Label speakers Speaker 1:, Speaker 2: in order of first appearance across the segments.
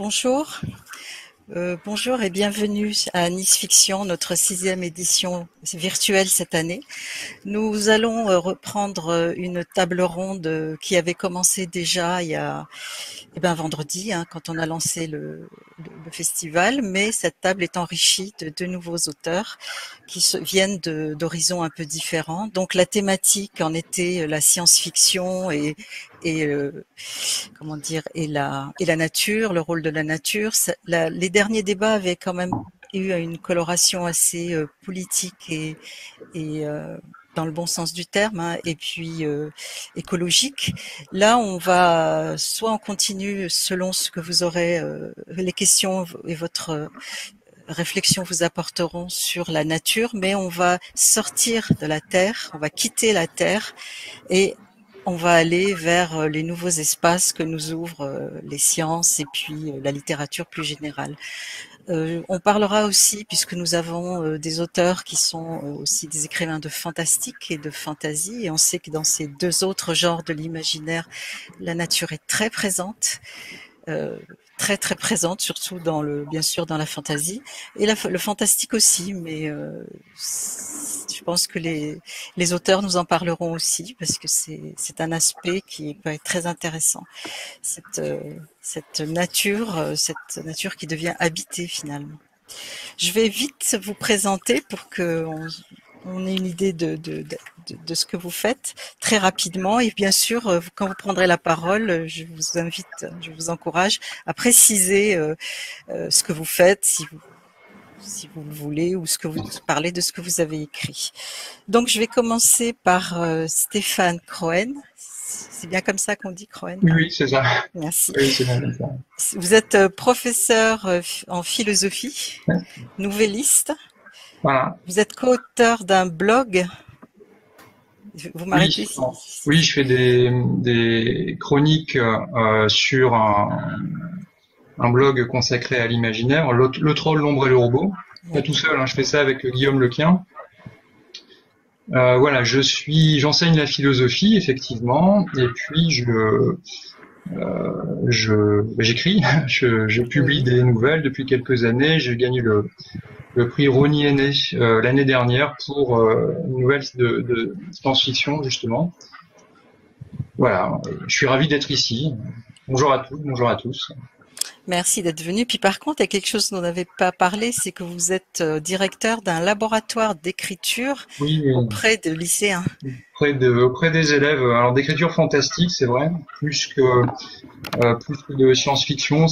Speaker 1: Bonjour. Bonjour et bienvenue à Nice Fiction, notre 6e édition virtuelle cette année. Nous allons reprendre une table ronde qui avait commencé déjà il y a vendredi, quand on a lancé le festival, mais cette table est enrichie de deux nouveaux auteurs qui viennent d'horizons un peu différents. Donc la thématique en était la science-fiction et comment dire et la nature, le rôle de la nature. Les derniers débats avaient quand même eu une coloration assez politique et dans le bon sens du terme, et puis écologique. Là, soit on continue selon ce que vous aurez, les questions et votre réflexion vous apporteront sur la nature, mais on va sortir de la Terre, on va quitter la Terre et on va aller vers les nouveaux espaces que nous ouvrent les sciences et puis la littérature plus générale. On parlera aussi, puisque nous avons des auteurs qui sont aussi des écrivains de fantastique et de fantasy, et on sait que dans ces deux autres genres de l'imaginaire, la nature est très présente, très très présente, surtout bien sûr dans la fantasy, et le fantastique aussi, mais je pense que les auteurs nous en parleront aussi, parce que c'est un aspect qui peut être très intéressant. Cette nature qui devient habitée finalement. Je vais vite vous présenter pour que on ait une idée de ce que vous faites très rapidement. Et bien sûr, quand vous prendrez la parole, je vous encourage à préciser ce que vous faites, si vous le voulez, ou parler de ce que vous avez écrit. Donc, je vais commencer par Stéphane Croen. C'est bien comme ça qu'on dit Croen?
Speaker 2: Oui, oui, c'est ça.
Speaker 1: Merci.
Speaker 2: Oui, c'est bien comme ça.
Speaker 1: Vous êtes professeur en philosophie,
Speaker 2: Ouais.
Speaker 1: nouvelliste.
Speaker 2: Voilà.
Speaker 1: Vous êtes co-auteur d'un blog. Vous
Speaker 2: Oui,
Speaker 1: m'arrêtez
Speaker 2: bon. Oui, je fais des chroniques sur un blog consacré à l'imaginaire, le troll, l'ombre et le robot. Pas
Speaker 1: Oui.
Speaker 2: tout seul, hein, je fais ça avec Guillaume Lequien. Voilà, j'enseigne la philosophie effectivement, et puis j'écris, je publie
Speaker 1: Oui.
Speaker 2: des nouvelles depuis quelques années. J'ai gagné le prix Rosny Aîné l'année dernière pour une nouvelle de science-fiction justement. Voilà, je suis ravi d'être ici. Bonjour à tous, bonjour à tous.
Speaker 1: Merci d'être venu. Puis par contre, il y a quelque chose dont on n'avait pas parlé, c'est que vous êtes directeur d'un laboratoire d'écriture
Speaker 2: Oui,
Speaker 1: auprès de lycéens.
Speaker 2: auprès des élèves, alors d'écriture fantastique, c'est vrai, plus que de science-fiction,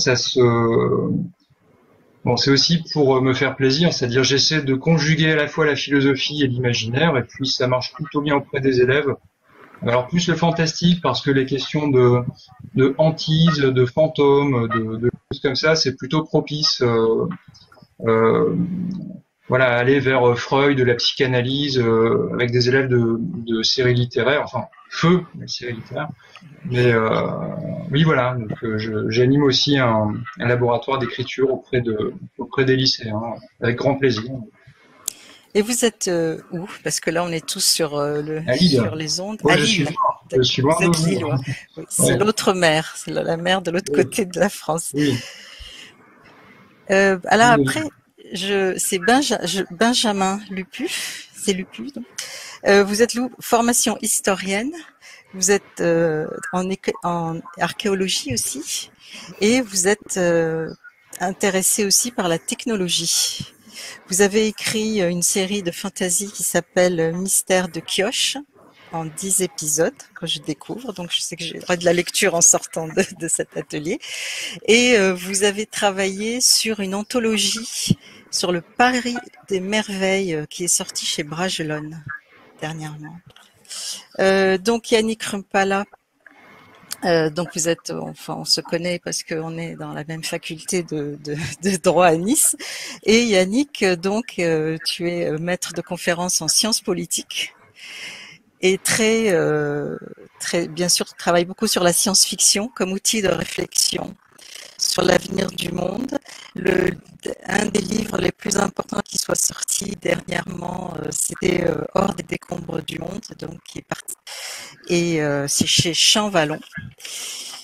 Speaker 2: bon, c'est aussi pour me faire plaisir, c'est-à-dire j'essaie de conjuguer à la fois la philosophie et l'imaginaire, et puis ça marche plutôt bien auprès des élèves. Alors plus le fantastique parce que les questions de hantise, de fantômes, de choses comme ça, c'est plutôt propice. Euh, voilà, aller vers Freud, de la psychanalyse, avec des élèves de séries littéraires, enfin feu, la série littéraire. Mais oui, voilà. Donc j'anime aussi un laboratoire d'écriture auprès des lycéens, avec grand plaisir.
Speaker 1: Et vous êtes où? Parce que là, on est tous
Speaker 2: À Lille.
Speaker 1: sur les ondes.
Speaker 2: Moi,
Speaker 1: À Lille.
Speaker 2: je suis loin
Speaker 1: Vous
Speaker 2: de
Speaker 1: êtes
Speaker 2: vous.
Speaker 1: lillois. Oui, c'est
Speaker 2: Ouais.
Speaker 1: l'autre mer. C'est la mer de l'autre
Speaker 2: Oui,
Speaker 1: côté de la France.
Speaker 2: oui.
Speaker 1: Alors
Speaker 2: Oui.
Speaker 1: après, c'est Benjamin Lupu. C'est Lupu, donc. Vous êtes formation historienne. Vous êtes en archéologie aussi. Et vous êtes intéressé aussi par la technologie. Vous avez écrit une série de fantasy qui s'appelle Mystère de Kioche en 10 épisodes que je découvre. Donc je sais que j'ai droit de la lecture en sortant de cet atelier. Et vous avez travaillé sur une anthologie sur le Paris des merveilles qui est sorti chez Bragelonne dernièrement. Donc Yannick Rumpala, donc vous êtes, enfin on se connaît parce qu'on est dans la même faculté de droit à Nice. Et Yannick, donc tu es maître de conférences en sciences politiques et très bien sûr tu travailles beaucoup sur la science-fiction comme outil de réflexion sur l'avenir du monde. Le, un des livres les plus importants qui soit sorti dernièrement, c'était Hors des décombres du monde, donc qui est parti, et c'est chez Champ Vallon.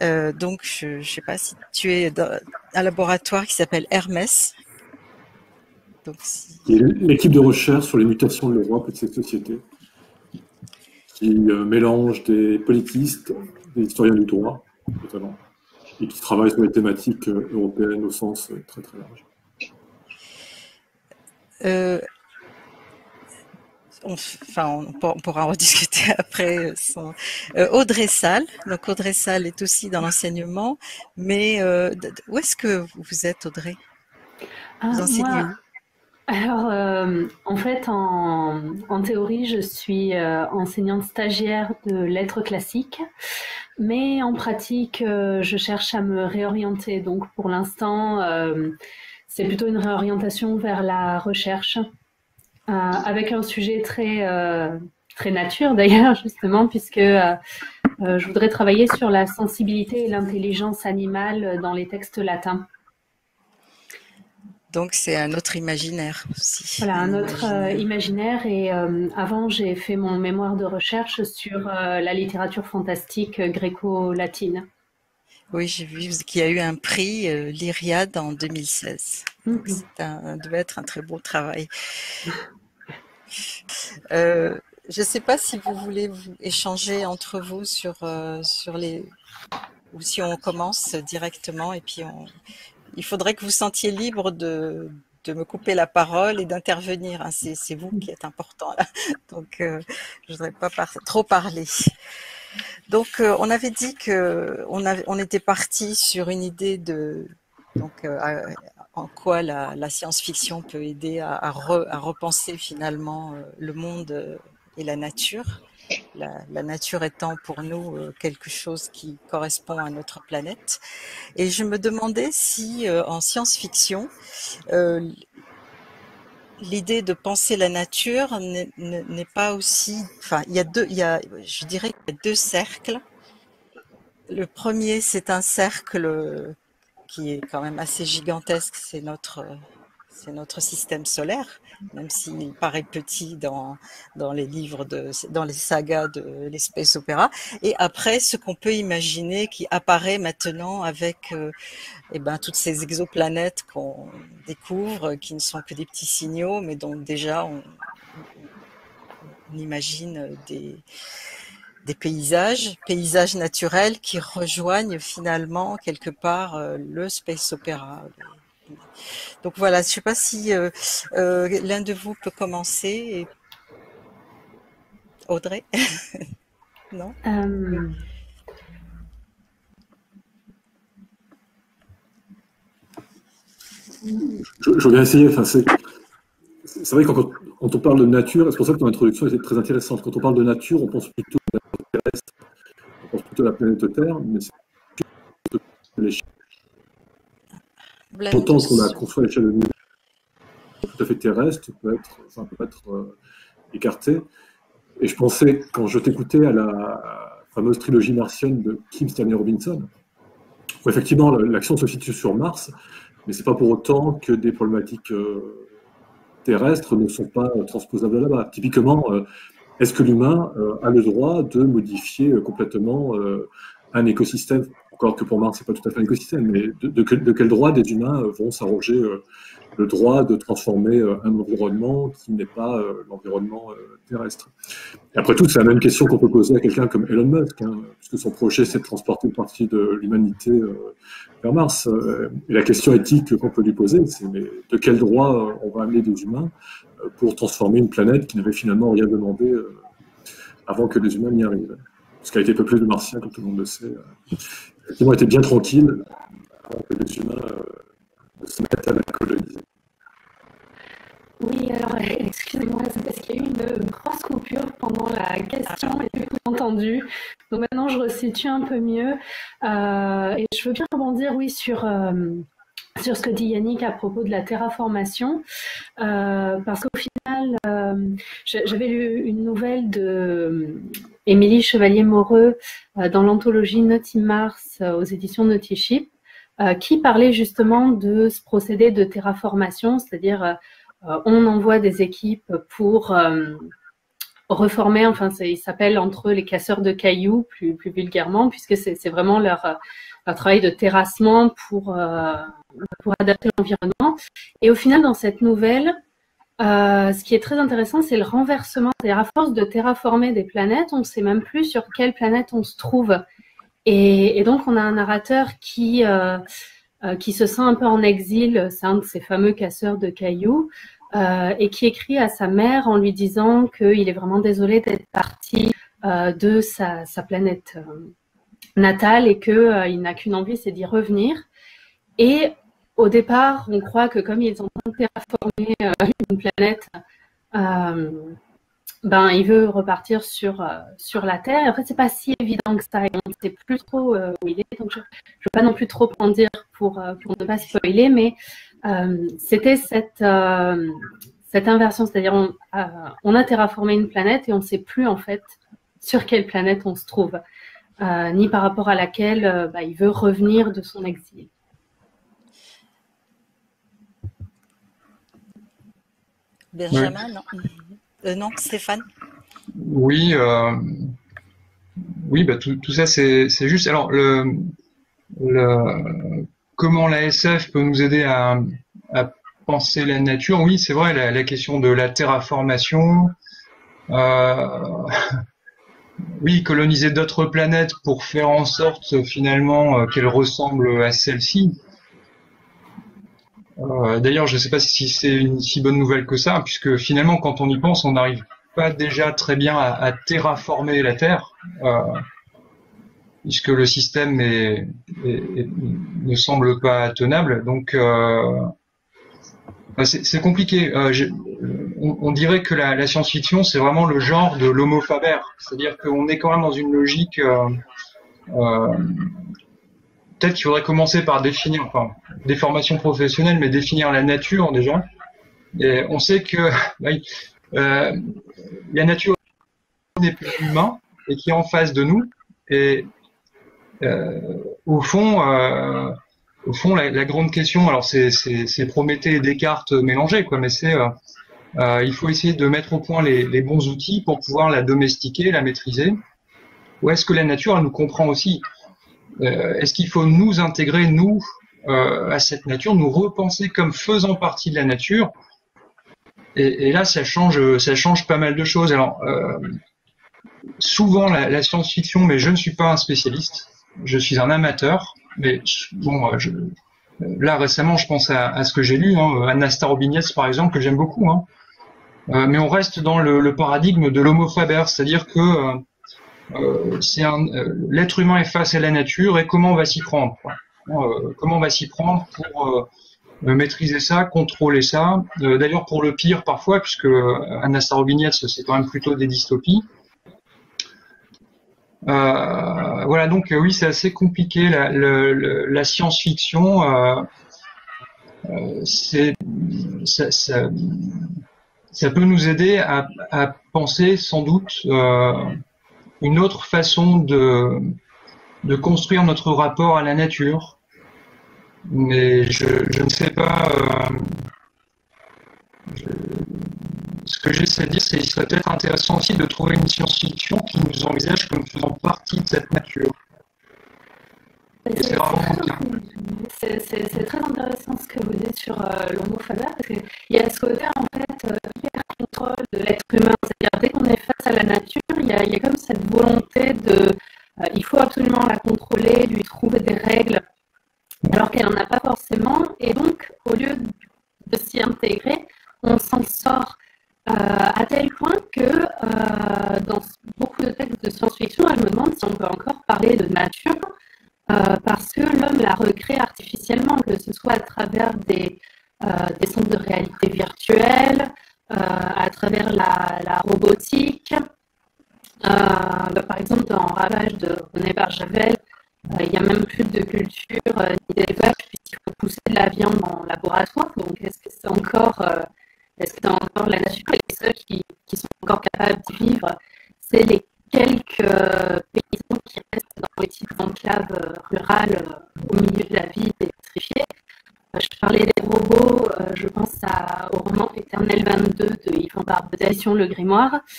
Speaker 1: Donc, je ne sais pas si tu es dans un laboratoire qui s'appelle Hermès. Donc,
Speaker 3: L'équipe de recherche sur les mutations de l'Europe et de cette société, qui mélange des politistes, des historiens du droit, notamment, et qui travaille sur les thématiques européennes au sens très très large.
Speaker 1: On pourra en rediscuter après. Audrey Salle. Donc Audrey Salle est aussi dans l'enseignement, mais où est-ce que vous êtes, Audrey? Vous enseignez où?
Speaker 4: Alors, en fait, en théorie, je suis enseignante stagiaire de lettres classiques, mais en pratique, je cherche à me réorienter. Donc, pour l'instant, c'est plutôt une réorientation vers la recherche, avec un sujet très nature d'ailleurs, justement, puisque je voudrais travailler sur la sensibilité et l'intelligence animale dans les textes latins.
Speaker 1: Donc, c'est un autre imaginaire aussi.
Speaker 4: Voilà, un autre imaginaire. Et avant, j'ai fait mon mémoire de recherche sur la littérature fantastique gréco-latine.
Speaker 1: Oui, j'ai vu qu'il y a eu un prix, l'Iriade, en 2016. Donc, ça devait être un très beau travail. Je ne sais pas si vous voulez échanger entre vous sur les... ou si on commence directement et puis il faudrait que vous sentiez libre de me couper la parole et d'intervenir. Hein. C'est vous qui êtes important là. Donc, je ne voudrais pas trop parler. Donc, on avait dit on était parti sur une idée de en quoi la science-fiction peut aider à repenser finalement le monde et la nature. La nature étant pour nous quelque chose qui correspond à notre planète. Et je me demandais si en science-fiction, l'idée de penser la nature n'est pas aussi... Enfin, je dirais qu'il y a deux cercles. Le premier, c'est un cercle qui est quand même assez gigantesque, c'est notre système solaire, même s'il paraît petit dans les livres, dans les sagas de l'espace opéra. Et après, ce qu'on peut imaginer qui apparaît maintenant avec toutes ces exoplanètes qu'on découvre, qui ne sont que des petits signaux, mais dont déjà on imagine des paysages naturels qui rejoignent finalement quelque part le space opéra. Donc voilà, je ne sais pas si l'un de vous peut commencer. Audrey? Non?
Speaker 3: Je veux bien essayer. Enfin, c'est vrai que quand on parle de nature, c'est pour ça que ton introduction était très intéressante. Quand on parle de nature, on pense plutôt à la terrestre, on pense plutôt à la planète Terre, mais c'est l'échelle. Autant qu'on la conçoit à l'échelle de l'univers, tout à fait terrestre, peut être écarté. Et je pensais, quand je t'écoutais, à la fameuse trilogie martienne de Kim Stanley Robinson, où effectivement l'action se situe sur Mars, mais c'est pas pour autant que des problématiques terrestres ne sont pas transposables là-bas. Typiquement, est-ce que l'humain a le droit de modifier complètement un écosystème? Encore que pour Mars, c'est pas tout à fait un écosystème, mais de quel droit des humains vont s'arroger le droit de transformer un environnement qui n'est pas l'environnement terrestre? Et après tout, c'est la même question qu'on peut poser à quelqu'un comme Elon Musk, puisque son projet, c'est de transporter une partie de l'humanité vers Mars. Et la question éthique qu'on peut lui poser, c'est mais de quel droit on va amener des humains pour transformer une planète qui n'avait finalement rien demandé avant que les humains n'y arrivent? Parce qu'elle a été peuplée de Martiens, comme tout le monde le sait. Effectivement, était bien tranquille avant que les humains se mettent à la coloniser.
Speaker 4: Oui, alors excusez-moi, c'est parce qu'il y a eu une grosse coupure pendant la question et du coup entendu. Donc maintenant je resitue un peu mieux. Et je veux bien rebondir, oui, sur ce que dit Yannick à propos de la terraformation. Parce qu'au final, j'avais lu une nouvelle de Émilie Chevalier-Moreux dans l'anthologie Naughty Mars aux éditions Naughty Ship, qui parlait justement de ce procédé de terraformation, c'est-à-dire on envoie des équipes pour reformer, enfin ils s'appellent entre eux les casseurs de cailloux plus vulgairement, puisque c'est vraiment leur travail de terrassement pour adapter l'environnement. Et au final, dans cette nouvelle, ce qui est très intéressant, c'est le renversement. C'est-à-dire, à force de terraformer des planètes, on ne sait même plus sur quelle planète on se trouve. Et donc, on a un narrateur qui se sent un peu en exil, c'est un de ces fameux casseurs de cailloux, et qui écrit à sa mère en lui disant qu'il est vraiment désolé d'être parti de sa planète natale et qu'il n'a qu'une envie, c'est d'y revenir. Et au départ, on croit que comme ils ont terraformé une planète, il veut repartir sur la Terre. Et en fait, c'est pas si évident que ça. Et on ne sait plus trop où il est. Donc, je ne veux pas non plus trop en dire pour ne pas spoiler, mais c'était cette inversion. C'est-à-dire, on a terraformé une planète et on ne sait plus en fait sur quelle planète on se trouve, ni par rapport à laquelle il veut revenir de son exil.
Speaker 1: Benjamin, non, Stéphane.
Speaker 2: Oui, tout ça c'est juste. Alors comment la SF peut nous aider à penser la nature? Oui, c'est vrai, la question de la terraformation. Oui, coloniser d'autres planètes pour faire en sorte finalement qu'elles ressemblent à celle-ci. D'ailleurs, je ne sais pas si c'est une si bonne nouvelle que ça, puisque finalement, quand on y pense, on n'arrive pas déjà très bien à terraformer la Terre, puisque le système ne semble pas tenable. Donc, c'est compliqué. On dirait que la science-fiction, c'est vraiment le genre de l'homo faber, c'est-à-dire qu'on est quand même dans une logique. Peut-être qu'il faudrait commencer par définir, des formations professionnelles, mais définir la nature déjà. Et on sait que la nature n'est plus humain et qui est en face de nous. Et au fond, la grande question, alors c'est Prométhée et Descartes mélangés, quoi, mais c'est il faut essayer de mettre au point les bons outils pour pouvoir la domestiquer, la maîtriser. Ou est-ce que la nature, elle nous comprend aussi? Est-ce qu'il faut nous intégrer, nous, à cette nature, nous repenser comme faisant partie de la nature? Et là, ça change pas mal de choses. Alors, souvent, la science-fiction, mais je ne suis pas un spécialiste, je suis un amateur, mais bon, là, récemment, je pense à ce que j'ai lu, Anna Starobiniec, par exemple, que j'aime beaucoup, mais on reste dans le paradigme de l'homo faber, c'est-à-dire que l'être humain est face à la nature et comment on va s'y prendre, quoi. Comment on va s'y prendre pour maîtriser ça, contrôler ça. D'ailleurs, pour le pire parfois, puisque Anna Starobiniec, c'est quand même plutôt des dystopies. Voilà, donc oui, c'est assez compliqué. La science-fiction, ça peut nous aider à penser sans doute une autre façon de construire notre rapport à la nature. Mais je ne sais pas. Ce que j'essaie de dire, c'est qu'il serait peut-être intéressant aussi de trouver une science-fiction qui nous envisage comme faisant partie de cette nature.
Speaker 4: C'est très intéressant ce que vous dites sur l'homo faber, parce qu'il y a ce côté en fait hyper contrôle de l'être humain. C'est-à-dire dès qu'on est face à la nature, il y a comme cette volonté de il faut absolument la contrôler, lui trouver des règles, alors qu'elle n'en a pas forcément. Et donc, au lieu de s'y intégrer, on s'en sort à tel point que dans beaucoup de textes de science-fiction, je me demande si on peut encore parler de nature, parce que l'homme la recrée artificiellement, que ce soit à travers des centres de réalité virtuelle, à travers la robotique. Par exemple, dans Ravage de René Barjavel, il n'y a même plus de culture ni d'élevage puisqu'il faut pousser de la viande en laboratoire. Donc, est-ce que c'est encore la nature? Et les seuls qui sont encore capables d'y vivre, c'est les quelques paysans qui restent dans les petites enclaves rurales au milieu de la ville électrifiée. Je parlais des robots, je pense au roman Éternel 22 de Yvan Barbedation, Le Grimoire.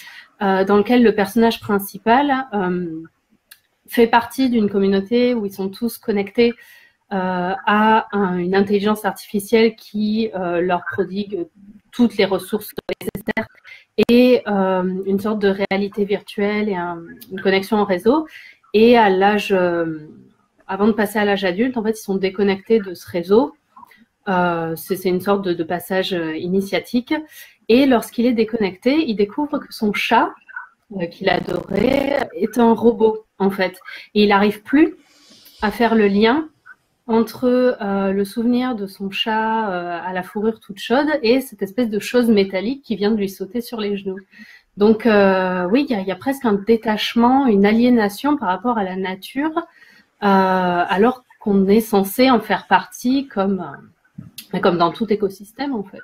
Speaker 4: dans lequel le personnage principal fait partie d'une communauté où ils sont tous connectés à une intelligence artificielle qui leur prodigue toutes les ressources nécessaires et une sorte de réalité virtuelle et une connexion en réseau. Et à l'âge, avant de passer à l'âge adulte, en fait, ils sont déconnectés de ce réseau. C'est une sorte de passage initiatique. Et lorsqu'il est déconnecté, il découvre que son chat, qu'il adorait, est un robot, en fait. Et il n'arrive plus à faire le lien entre le souvenir de son chat à la fourrure toute chaude et cette espèce de chose métallique qui vient de lui sauter sur les genoux. Donc oui, il y a presque un détachement, une aliénation par rapport à la nature, alors qu'on est censé en faire partie comme dans tout écosystème en fait.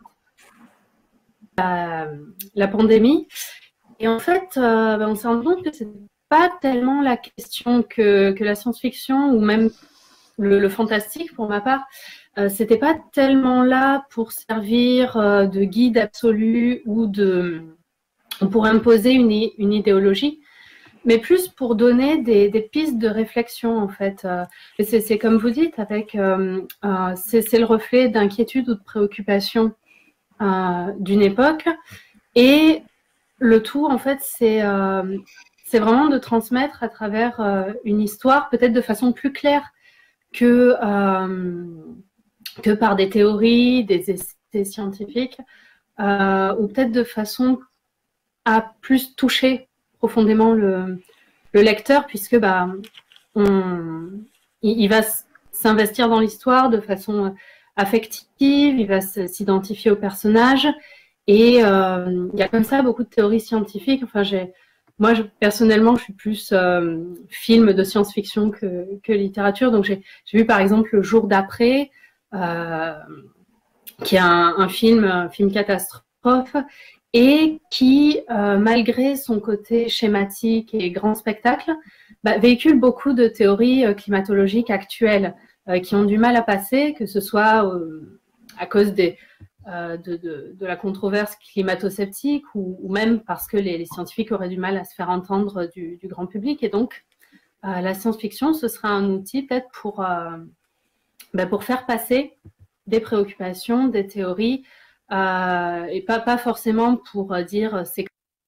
Speaker 4: La pandémie, et en fait, on s'est rendu compte que c'est pas tellement la question que la science-fiction ou même le fantastique, pour ma part, c'était pas tellement là pour servir de guide absolu ou pour imposer une idéologie, mais plus pour donner des pistes de réflexion, en fait. C'est comme vous dites, avec c'est le reflet d'inquiétude ou de préoccupation d'une époque, et le tout, en fait, c'est vraiment de transmettre à travers une histoire, peut-être de façon plus claire que par des théories, des essais scientifiques, ou peut-être de façon à plus toucher profondément le lecteur, puisque il va s'investir dans l'histoire de façon affective, il va s'identifier au personnage, et il y a comme ça beaucoup de théories scientifiques. Enfin, moi, personnellement, je suis plus film de science-fiction que littérature. Donc, j'ai vu, par exemple, Le jour d'après, qui est un film catastrophe, et qui, malgré son côté schématique et grand spectacle, véhicule beaucoup de théories climatologiques actuelles qui ont du mal à passer, que ce soit à cause de la controverse climato-sceptique ou même parce que les scientifiques auraient du mal à se faire entendre du grand public. Et donc, la science-fiction, ce sera un outil peut-être pour faire passer des préoccupations, des théories, et pas forcément pour dire c'est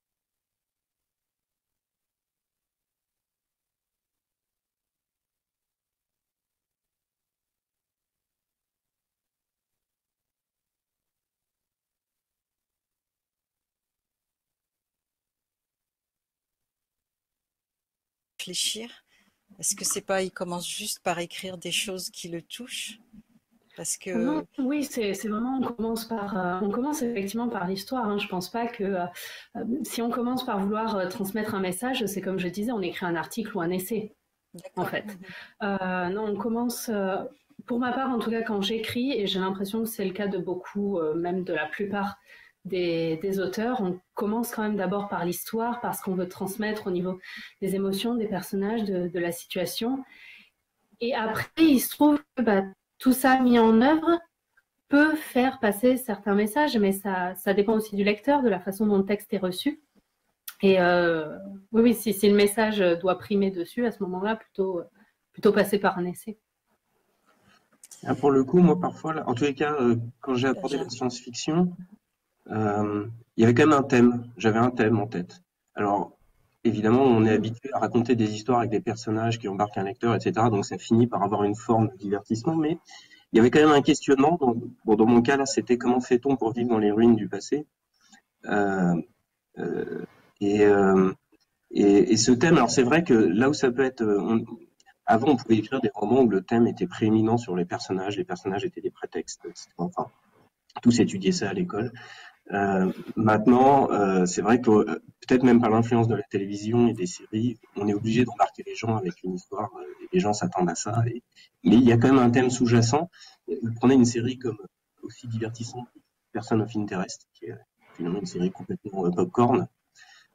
Speaker 1: réfléchir. Est-ce que c'est pas, il commence juste par écrire des choses qui le touchent? Parce que
Speaker 4: Non, oui, c'est vraiment, on commence effectivement par l'histoire. Hein. Je pense pas que si on commence par vouloir transmettre un message, c'est comme je disais, on écrit un article ou un essai, en fait. Non, on commence, pour ma part en tout cas, quand j'écris, et j'ai l'impression que c'est le cas de beaucoup, même de la plupart des auteurs, on commence quand même d'abord par l'histoire, parce qu'on veut transmettre au niveau des émotions, des personnages, de la situation. Et après, il se trouve que tout ça mis en œuvre peut faire passer certains messages, mais ça dépend aussi du lecteur, de la façon dont le texte est reçu. Et oui, si le message doit primer dessus, à ce moment-là, plutôt passer par un essai.
Speaker 5: Pour le coup, moi, parfois, en tous les cas, quand j'ai abordé la science-fiction, il y avait quand même un thème. J'avais un thème en tête. Alors, évidemment, on est habitué à raconter des histoires avec des personnages qui embarquent un lecteur, etc. Donc, ça finit par avoir une forme de divertissement. Mais il y avait quand même un questionnement. Dans mon cas, là, c'était comment fait-on pour vivre dans les ruines du passé et ce thème, alors c'est vrai que là où ça peut être... avant, on pouvait écrire des romans où le thème était prééminent sur les personnages étaient des prétextes, etc. Enfin, tous étudiaient ça à l'école. Maintenant, c'est vrai que peut-être même par l'influence de la télévision et des séries, on est obligé d'embarquer les gens avec une histoire, et les gens s'attendent à ça. Mais il y a quand même un thème sous-jacent. Vous prenez une série comme aussi divertissante, Personne au film terrestre, qui est finalement une série complètement popcorn.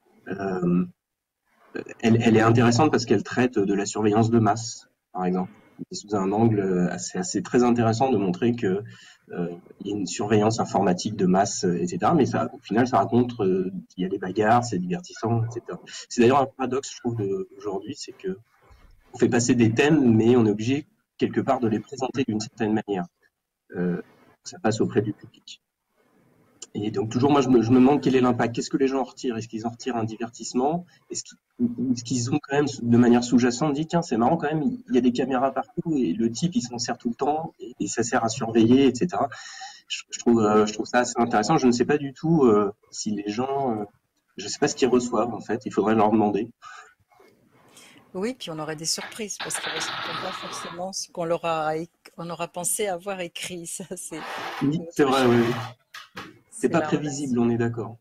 Speaker 5: Elle est intéressante parce qu'elle traite de la surveillance de masse, par exemple. sous un angle assez très intéressant de montrer que il y a une surveillance informatique de masse, etc. Mais ça, au final, ça raconte qu'il y a des bagarres, c'est divertissant, etc. C'est d'ailleurs un paradoxe, je trouve, d'aujourd'hui, c'est que on fait passer des thèmes, mais on est obligé quelque part de les présenter d'une certaine manière. Ça passe auprès du public. Et donc toujours, moi, je me demande quel est l'impact. Qu'est-ce que les gens en retirent? Est-ce qu'ils en retirent un divertissement? Est-ce qu'ils ont quand même, de manière sous-jacente, dit tiens, c'est marrant quand même, il y a des caméras partout et le type, il s'en sert tout le temps et ça sert à surveiller, etc. Je trouve ça assez intéressant. Je ne sais pas du tout si les gens, je ne sais pas ce qu'ils reçoivent en fait. Il faudrait leur demander.
Speaker 1: Oui, puis on aurait des surprises parce qu'ils ne recevront pas forcément ce on aura pensé avoir écrit. Ça,
Speaker 5: oui, c'est vrai, oui. C'est pas
Speaker 1: là,
Speaker 5: prévisible, on est d'accord.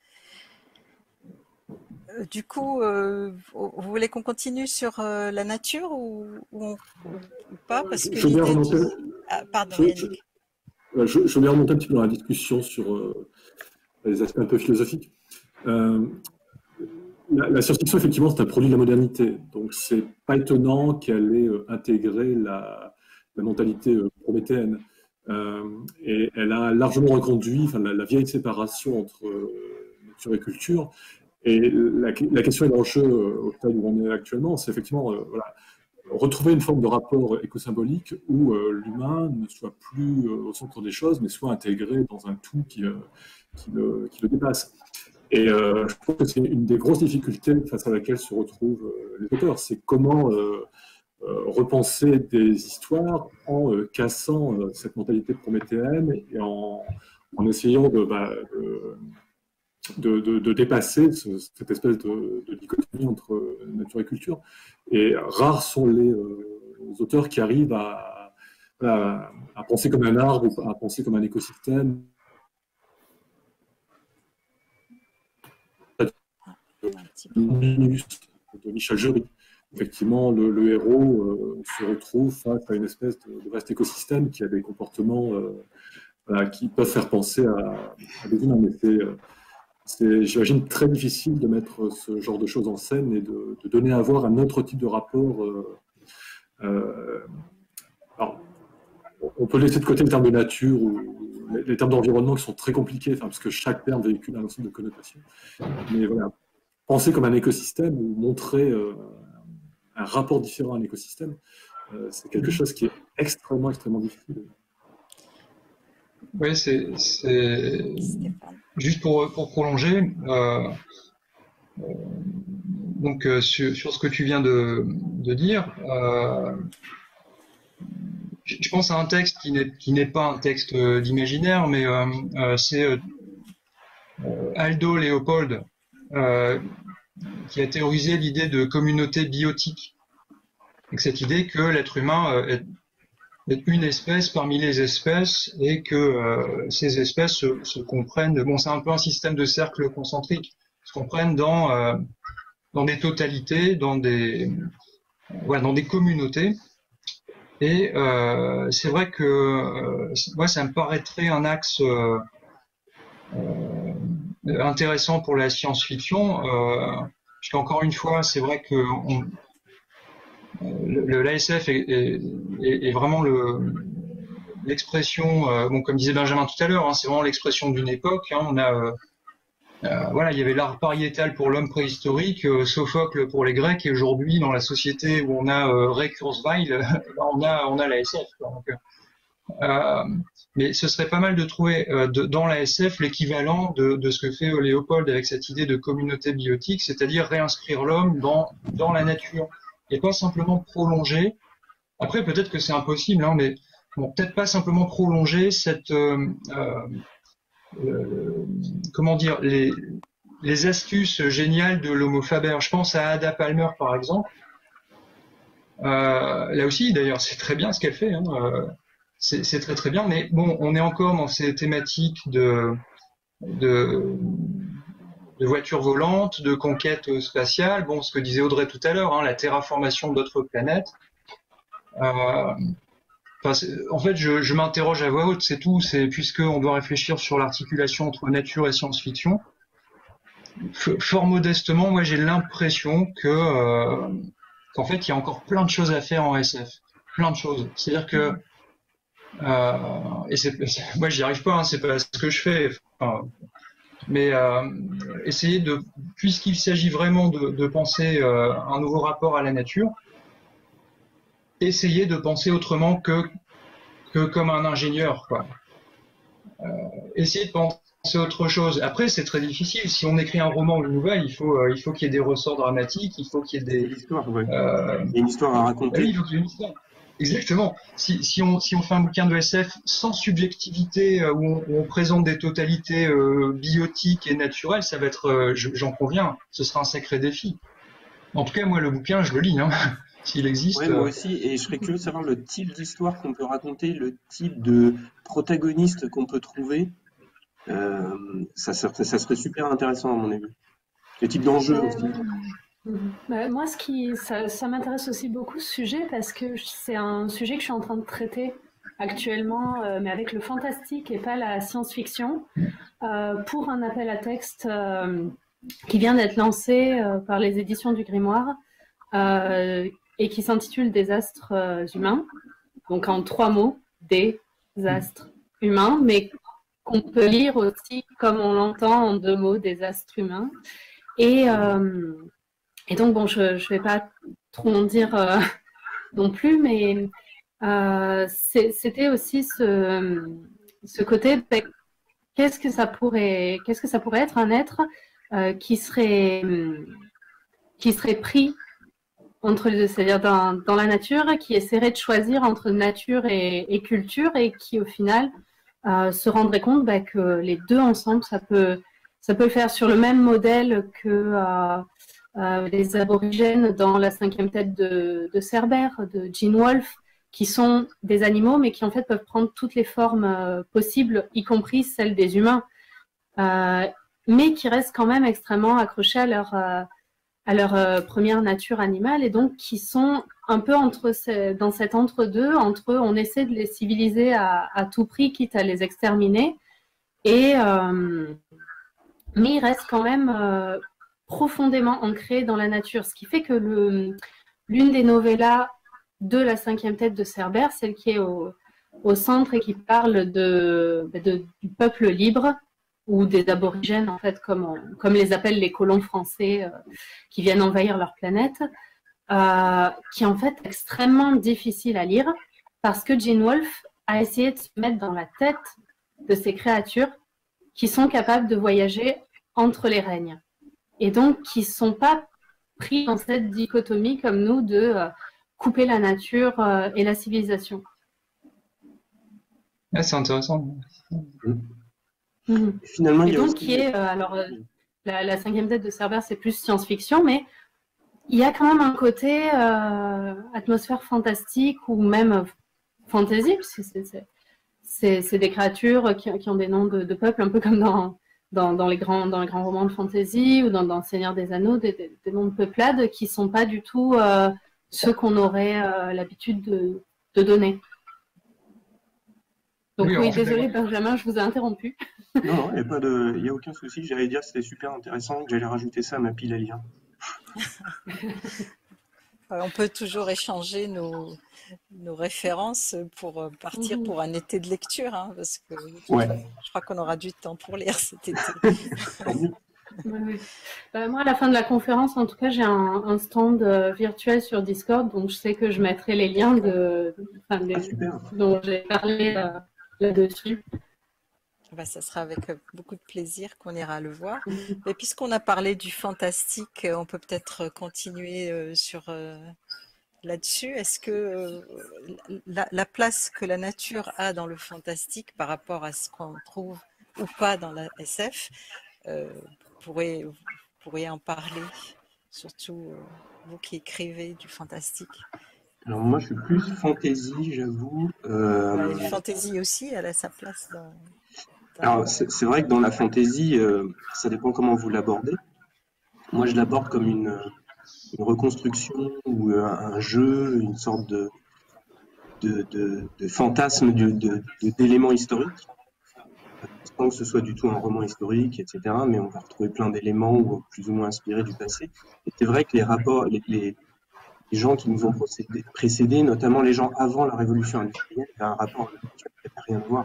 Speaker 1: Du coup, vous voulez qu'on continue sur la nature ou pas parce que pardon, Yannick.
Speaker 3: Je veux bien remonter un petit peu dans la discussion sur les aspects un peu philosophiques. La science-fiction, effectivement, c'est un produit de la modernité. Donc, c'est pas étonnant qu'elle ait intégré la mentalité prométhéenne. Et elle a largement reconduit la vieille séparation entre nature et culture. Et la question et l'enjeu au stade où on est actuellement, c'est effectivement retrouver une forme de rapport écosymbolique où l'humain ne soit plus au centre des choses, mais soit intégré dans un tout qui le dépasse. Et je trouve que c'est une des grosses difficultés face à laquelle se retrouvent les auteurs. C'est comment repenser des histoires en cassant cette mentalité prométhéenne et en essayant de dépasser cette espèce de dichotomie entre nature et culture. Et rares sont les auteurs qui arrivent à penser comme un arbre ou à penser comme un écosystème. De Michel Jury. Effectivement, le héros se retrouve face à une espèce de vaste écosystème qui a des comportements qui peuvent faire penser à des humains. Mais c'est, j'imagine, très difficile de mettre ce genre de choses en scène et de donner à voir un autre type de rapport. Alors, on peut laisser de côté le terme de nature ou les termes d'environnement qui sont très compliqués, parce que chaque terme véhicule un ensemble de connotations. Mais voilà, penser comme un écosystème ou montrer un rapport différent à un écosystème, c'est quelque chose qui est extrêmement difficile.
Speaker 2: Oui, c'est juste pour prolonger. Donc sur ce que tu viens de dire, je pense à un texte qui n'est pas un texte d'imaginaire, mais c'est Aldo Leopold qui a théorisé l'idée de communauté biotique. Avec cette idée que l'être humain est une espèce parmi les espèces et que ces espèces se comprennent. Bon, c'est un peu un système de cercle concentrique, se comprennent dans des totalités, dans des communautés. Et c'est vrai que moi, ça me paraîtrait un axe intéressant pour la science-fiction, parce qu'encore une fois, c'est vrai que l'ASF est vraiment l'expression, comme disait Benjamin tout à l'heure, c'est vraiment l'expression d'une époque. On a il y avait l'art pariétal pour l'homme préhistorique, Sophocle pour les Grecs, et aujourd'hui, dans la société où on a Ray Kurzweil, on a l'ASF. Mais ce serait pas mal de trouver dans l'ASF l'équivalent de ce que fait Léopold avec cette idée de communauté biotique, c'est-à-dire réinscrire l'homme dans la nature et pas simplement prolonger. Après, peut-être que c'est impossible, mais bon, peut-être pas simplement prolonger cette comment dire, les astuces géniales de l'Homo faber. Je pense à Ada Palmer, par exemple. Là aussi, d'ailleurs, c'est très bien ce qu'elle fait. C'est très très bien, mais bon, on est encore dans ces thématiques de voitures volantes, de conquête spatiale. Bon, ce que disait Audrey tout à l'heure, la terraformation d'autres planètes. En fait, je m'interroge à voix haute, c'est tout. C'est puisqu'on doit réfléchir sur l'articulation entre nature et science-fiction. Fort modestement, moi, j'ai l'impression qu'en fait, il y a encore plein de choses à faire en SF. plein de choses. C'est-à-dire que moi j'y arrive pas, hein, c'est pas ce que je fais. Enfin, mais essayer de, puisqu'il s'agit vraiment de penser un nouveau rapport à la nature, essayer de penser autrement que comme un ingénieur, quoi. Essayer de penser autre chose. Après, c'est très difficile. Si on écrit un roman ou une nouvelle, il faut qu'il y ait des ressorts dramatiques, il faut qu'il y ait
Speaker 5: C'est
Speaker 2: des,
Speaker 5: l'histoire, ouais. Il y a une histoire à raconter.
Speaker 2: oui, il faut qu'il y ait une histoire. Exactement. Si on fait un bouquin de SF sans subjectivité, où on présente des totalités biotiques et naturelles, ça va être, j'en conviens, ce sera un sacré défi. En tout cas, moi, le bouquin, je le lis, hein, s'il existe.
Speaker 5: Ouais, moi aussi, et je serais curieux de savoir le type d'histoire qu'on peut raconter, le type de protagoniste qu'on peut trouver. Ça serait super intéressant à mon avis. Le type d'enjeu aussi.
Speaker 4: Moi, ça m'intéresse aussi beaucoup ce sujet parce que c'est un sujet que je suis en train de traiter actuellement, mais avec le fantastique et pas la science-fiction, pour un appel à texte qui vient d'être lancé par les éditions du Grimoire et qui s'intitule Des astres humains, donc en 3 mots, des astres humains, mais qu'on peut lire aussi comme on l'entend en 2 mots, des astres humains. Et donc, bon, je vais pas trop en dire non plus, mais c'était aussi ce côté, qu'est-ce que ça pourrait être un être qui serait pris entre les deux, c'est-à-dire dans la nature, qui essaierait de choisir entre nature et culture et qui, au final, se rendrait compte que les deux ensemble, ça peut le faire sur le même modèle que les aborigènes dans la 5e tête de Cerbère, de Gene Wolfe, qui sont des animaux, mais qui en fait peuvent prendre toutes les formes possibles, y compris celles des humains, mais qui restent quand même extrêmement accrochés à leur première nature animale, et donc qui sont un peu dans cet entre-deux, entre on essaie de les civiliser à tout prix, quitte à les exterminer, mais ils restent quand même profondément ancrés dans la nature, ce qui fait que l'une des novellas de la 5e tête de Cerbère, celle qui est au centre et qui parle du peuple libre, ou des aborigènes, en fait, comme les appellent les colons français qui viennent envahir leur planète, qui est en fait extrêmement difficile à lire, parce que Gene Wolfe a essayé de se mettre dans la tête de ces créatures qui sont capables de voyager entre les règnes. Et donc, qui ne sont pas pris dans cette dichotomie comme nous de couper la nature et la civilisation.
Speaker 2: Ouais, c'est intéressant.
Speaker 5: Finalement,
Speaker 4: et donc, qui est, la 5e tête de Cerbère, c'est plus science-fiction, mais il y a quand même un côté atmosphère fantastique ou même fantasy, puisque c'est des créatures qui ont des noms de peuples, un peu comme dans les grands romans de fantasy ou dans Seigneur des Anneaux, des noms de peuplades qui sont pas du tout ceux qu'on aurait l'habitude de donner. Donc oui, désolé Benjamin, je vous ai interrompu.
Speaker 5: Non, il n'y a aucun souci. J'allais dire que c'était super intéressant, que j'allais rajouter ça à ma pile à lire.
Speaker 1: On peut toujours échanger nos références pour partir pour un été de lecture, hein, parce que je crois qu'on aura du temps pour lire cet été.
Speaker 4: Oui. Moi, à la fin de la conférence, en tout cas, j'ai un stand virtuel sur Discord, donc je sais que je mettrai les liens dont j'ai parlé là-dessus.
Speaker 1: Ça sera avec beaucoup de plaisir qu'on ira le voir. Et puisqu'on a parlé du fantastique, on peut peut-être continuer là-dessus. Est-ce que la place que la nature a dans le fantastique par rapport à ce qu'on trouve ou pas dans la SF, vous pourriez en parler, surtout vous qui écrivez du fantastique.
Speaker 5: Alors moi, je suis plus fantasy, j'avoue.
Speaker 1: Le fantasy aussi, elle a sa place dans...
Speaker 5: Alors, c'est vrai que dans la fantasy, ça dépend comment vous l'abordez. Moi, je l'aborde comme une reconstruction ou un jeu, une sorte de fantasme d'éléments historiques. Sans que ce soit du tout un roman historique, etc. Mais on va retrouver plein d'éléments plus ou moins inspirés du passé. Et c'est vrai que les rapports, les gens qui nous ont précédés, notamment les gens avant la révolution industrielle, avaient un rapport à la nature qui n'avait rien à voir.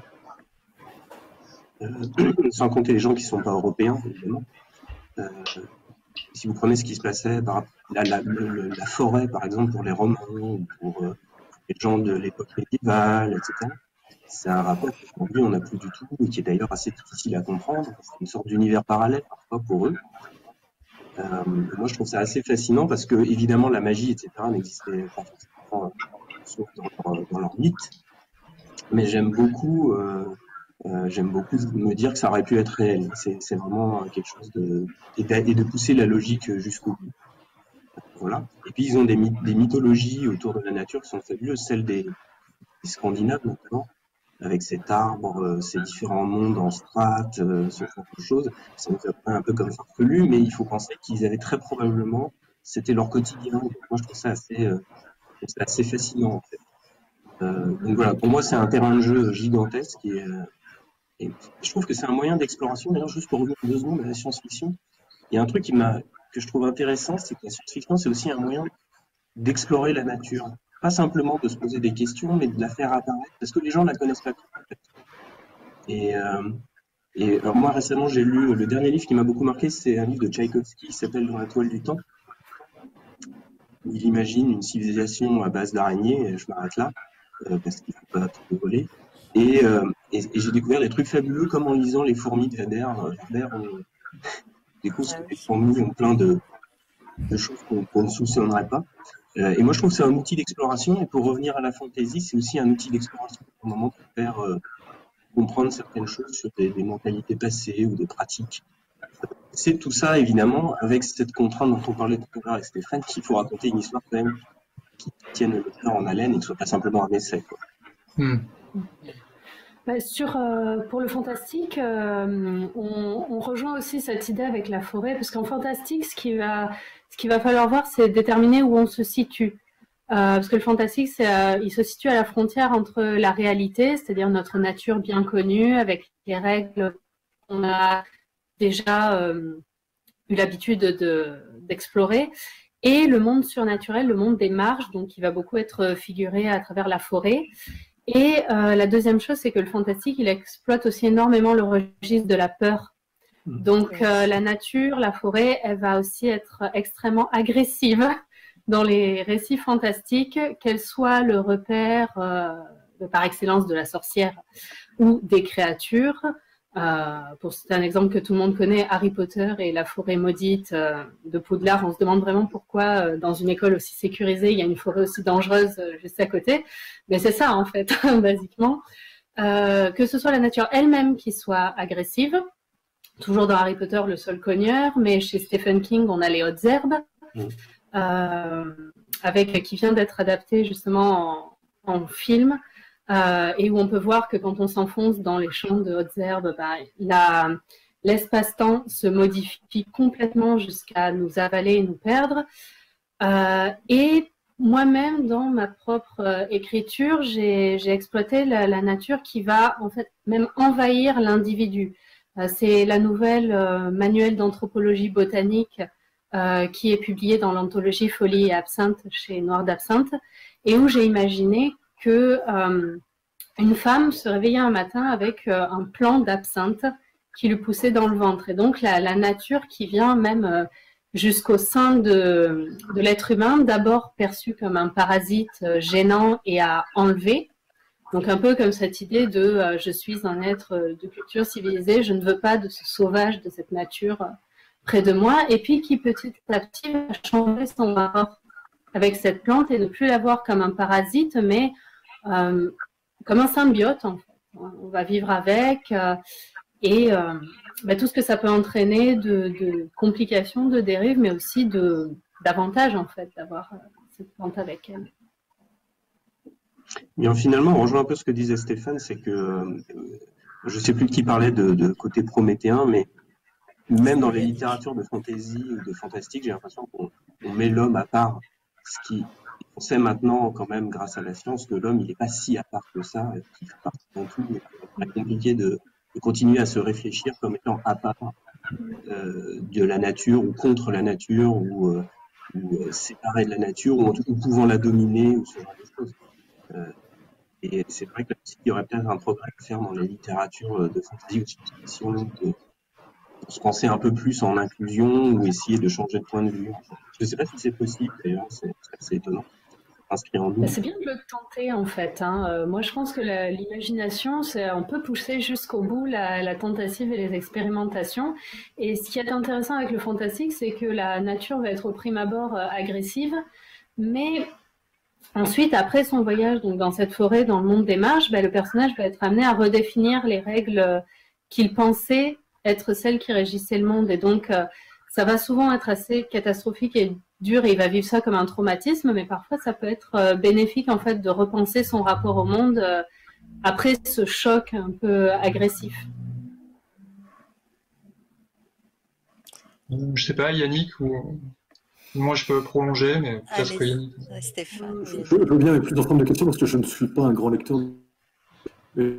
Speaker 5: Sans compter les gens qui ne sont pas européens, évidemment. Si vous prenez ce qui se passait, la forêt, par exemple, pour les Romains, ou pour les gens de l'époque médiévale, etc., c'est un rapport qu'aujourd'hui on n'a plus du tout, et qui est d'ailleurs assez difficile à comprendre. C'est une sorte d'univers parallèle, parfois, pour eux. Moi, je trouve ça assez fascinant parce que, évidemment, la magie, etc., n'existait pas forcément, sauf dans leur mythe. Mais j'aime beaucoup me dire que ça aurait pu être réel. C'est vraiment quelque chose et de pousser la logique jusqu'au bout. Voilà. Et puis ils ont des mythologies autour de la nature qui sont fabuleuses, celles des Scandinaves notamment, avec cet arbre, ces différents mondes en strates, ce genre de choses. Ça nous fait un peu comme farfelu, mais il faut penser qu'ils avaient très probablement, c'était leur quotidien. Donc, moi je trouve ça assez fascinant en fait. Donc voilà, pour moi c'est un terrain de jeu gigantesque et je trouve que c'est un moyen d'exploration. D'ailleurs, juste pour revenir 2 secondes à la science-fiction, il y a un truc que je trouve intéressant, c'est que la science-fiction, c'est aussi un moyen d'explorer la nature. Pas simplement de se poser des questions, mais de la faire apparaître, parce que les gens ne la connaissent pas tout, en fait. Et alors moi, récemment, j'ai lu le dernier livre qui m'a beaucoup marqué, c'est un livre de Tchaïkovski qui s'appelle Dans la toile du temps. Il imagine une civilisation à base d'araignées, et je m'arrête là, parce qu'il ne faut pas trop voler. Et j'ai découvert des trucs fabuleux, comme en lisant Les fourmis de Weber. Weber, on découvre que les fourmis ont plein de choses qu'on ne soupçonnerait pas. Et moi, je trouve que c'est un outil d'exploration. Et pour revenir à la fantasy, c'est aussi un outil d'exploration au moment de faire comprendre certaines choses sur des mentalités passées ou des pratiques. C'est tout ça, évidemment, avec cette contrainte dont on parlait tout à l'heure avec Stéphane, qu'il faut raconter une histoire quand même qui tienne le lecteur en haleine et que ce soit pas simplement un essai, quoi.
Speaker 4: Pour le fantastique, on rejoint aussi cette idée avec la forêt, parce qu'en fantastique, ce qu'il va falloir voir, c'est déterminer où on se situe. Parce que le fantastique, il se situe à la frontière entre la réalité, c'est-à-dire notre nature bien connue, avec les règles qu'on a déjà eu l'habitude d'explorer, et le monde surnaturel, le monde des marges, donc qui va beaucoup être figuré à travers la forêt. Et la deuxième chose, c'est que le fantastique, il exploite aussi énormément le registre de la peur. Donc la nature, la forêt, elle va aussi être extrêmement agressive dans les récits fantastiques, qu'elle soit le repère par excellence de la sorcière ou des créatures. Pour citer un exemple que tout le monde connaît, Harry Potter et la forêt maudite de Poudlard, on se demande vraiment pourquoi dans une école aussi sécurisée, il y a une forêt aussi dangereuse juste à côté. Mais c'est ça en fait, basiquement. Que ce soit la nature elle-même qui soit agressive, toujours dans Harry Potter, le sol cogneur, mais chez Stephen King, on a les hautes herbes, qui vient d'être adapté justement en film. Et où on peut voir que quand on s'enfonce dans les champs de hautes herbes, l'espace-temps se modifie complètement jusqu'à nous avaler et nous perdre. Et moi-même, dans ma propre écriture, j'ai exploité la nature qui va en fait même envahir l'individu. C'est la nouvelle manuel d'anthropologie botanique qui est publiée dans l'anthologie Folie et Absinthe chez Noir d'Absinthe, et où j'ai imaginé que une femme se réveillait un matin avec un plant d'absinthe qui lui poussait dans le ventre. Et donc la nature qui vient même jusqu'au sein de l'être humain, d'abord perçue comme un parasite gênant et à enlever. Donc un peu comme cette idée de je suis un être de culture civilisée, je ne veux pas de ce sauvage, de cette nature près de moi, et puis qui petit à petit va changer son rapport avec cette plante et ne plus la voir comme un parasite, mais comme un symbiote en fait. On va vivre avec et tout ce que ça peut entraîner de complications, de dérives, mais aussi d'avantages en fait d'avoir cette plante avec elle.
Speaker 5: Bien, finalement, on rejoint un peu ce que disait Stéphane, c'est que je ne sais plus qui parlait de côté prométhéen, mais même dans les littératures de fantasy ou de fantastique, j'ai l'impression qu'on met l'homme à part. On sait maintenant, quand même, grâce à la science, que l'homme, il n'est pas si à part que ça, qu'il fait partie d'un tout. C'est très compliqué de continuer à se réfléchir comme étant à part de la nature ou contre la nature ou séparés de la nature ou pouvant la dominer ou ce genre de choses. Et c'est vrai que là aussi, il y aurait peut-être un progrès à faire dans la littérature de fantasy ou de science-fiction, pour se penser un peu plus en inclusion ou essayer de changer de point de vue. Je ne sais pas si c'est possible, d'ailleurs, c'est assez étonnant. Inscrit en nous.
Speaker 4: C'est bien de le tenter en fait, hein. Moi je pense que l'imagination, on peut pousser jusqu'au bout la tentative et les expérimentations. Et ce qui est intéressant avec le fantastique, c'est que la nature va être au prime abord agressive, mais ensuite, après son voyage donc dans cette forêt, dans le monde des mages, le personnage va être amené à redéfinir les règles qu'il pensait être celles qui régissaient le monde. Et donc, ça va souvent être assez catastrophique et dur et il va vivre ça comme un traumatisme, mais parfois ça peut être bénéfique en fait de repenser son rapport au monde après ce choc un peu agressif.
Speaker 2: Je sais pas, Yannick ou moi je peux prolonger, mais peut-être que Yannick.
Speaker 1: Stéphane.
Speaker 3: Je veux bien avec plus d'ensemble de questions parce que je ne suis pas un grand lecteur. Mais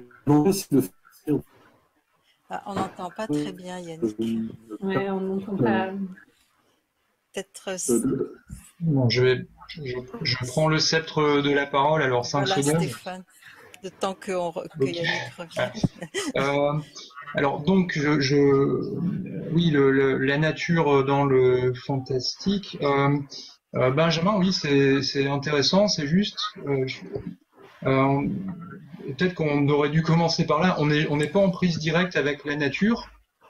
Speaker 1: on n'entend pas très bien, Yannick.
Speaker 4: Oui, on n'entend pas.
Speaker 1: Peut-être.
Speaker 2: Bon, je prends le sceptre de la parole, alors 5 secondes.
Speaker 1: Stéphane, de temps que Yannick revienne.
Speaker 2: Alors donc, oui, la nature dans le fantastique. Benjamin, oui, c'est intéressant, c'est juste. Peut-être qu'on aurait dû commencer par là. On n'est pas en prise directe avec la nature.